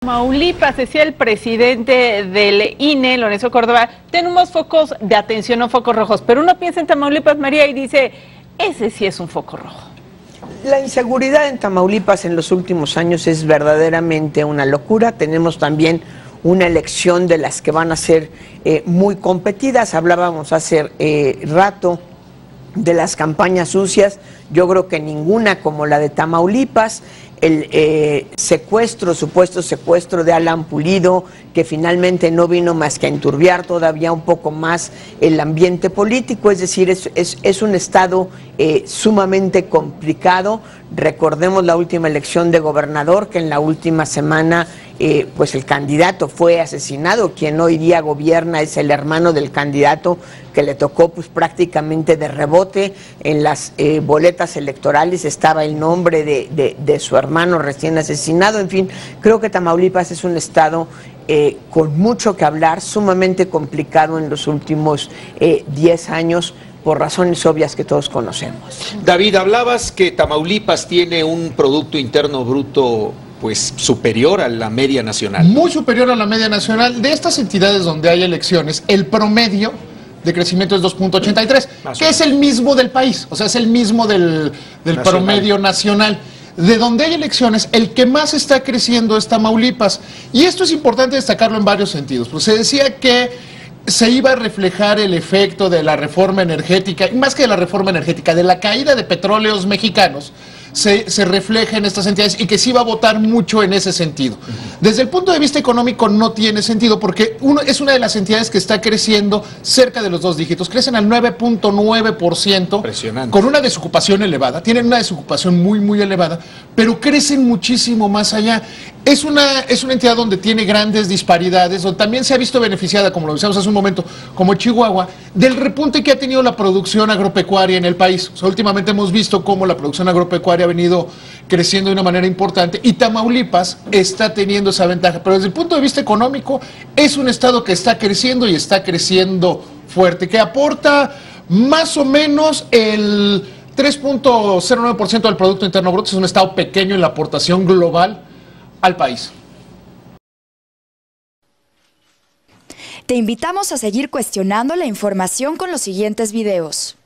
Tamaulipas, decía el presidente del INE, Lorenzo Córdoba, tenemos focos de atención o focos rojos, pero uno piensa en Tamaulipas, María, y dice, ese sí es un foco rojo. La inseguridad en Tamaulipas en los últimos años es verdaderamente una locura. Tenemos también una elección de las que van a ser muy competidas. Hablábamos hace rato de las campañas sucias. Yo creo que ninguna como la de Tamaulipas. El supuesto secuestro de Alan Pulido, que finalmente no vino más que a enturbiar todavía un poco más el ambiente político, es decir, es un estado sumamente complicado. Recordemos la última elección de gobernador, que en la última semana pues el candidato fue asesinado. Quien hoy día gobierna es el hermano del candidato, que le tocó pues prácticamente de rebote. En las boletas electorales estaba el nombre de su hermano recién asesinado. En fin, creo que Tamaulipas es un estado con mucho que hablar, sumamente complicado en los últimos 10 años, por razones obvias que todos conocemos. David, hablabas que Tamaulipas tiene un Producto Interno Bruto pues superior a la media nacional. Muy superior a la media nacional. De estas entidades donde hay elecciones, el promedio de crecimiento es 2.83, que es el mismo del país, o sea, es el mismo del promedio nacional. De donde hay elecciones, el que más está creciendo es Tamaulipas. Y esto es importante destacarlo en varios sentidos. Pues se decía que se iba a reflejar el efecto de la reforma energética, y más que de la reforma energética, de la caída de petróleos mexicanos, se refleja en estas entidades y que sí va a votar mucho en ese sentido. Desde el punto de vista económico no tiene sentido porque es una de las entidades que está creciendo cerca de los 2 dígitos, crecen al 9.9%, con una desocupación elevada, tienen una desocupación muy elevada, pero crecen muchísimo más allá. Es una entidad donde tiene grandes disparidades, donde también se ha visto beneficiada, como lo decíamos hace un momento, como Chihuahua, del repunte que ha tenido la producción agropecuaria en el país. O sea, últimamente hemos visto cómo la producción agropecuaria ha venido creciendo de una manera importante y Tamaulipas está teniendo esa ventaja. Pero desde el punto de vista económico, es un estado que está creciendo y está creciendo fuerte, que aporta más o menos el 3.09% del Producto Interno Bruto. Es un estado pequeño en la aportación global al país. Te invitamos a seguir cuestionando la información con los siguientes videos.